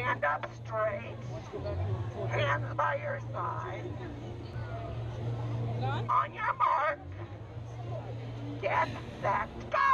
Stand up straight. Hands by your side. On your mark. Get set, go!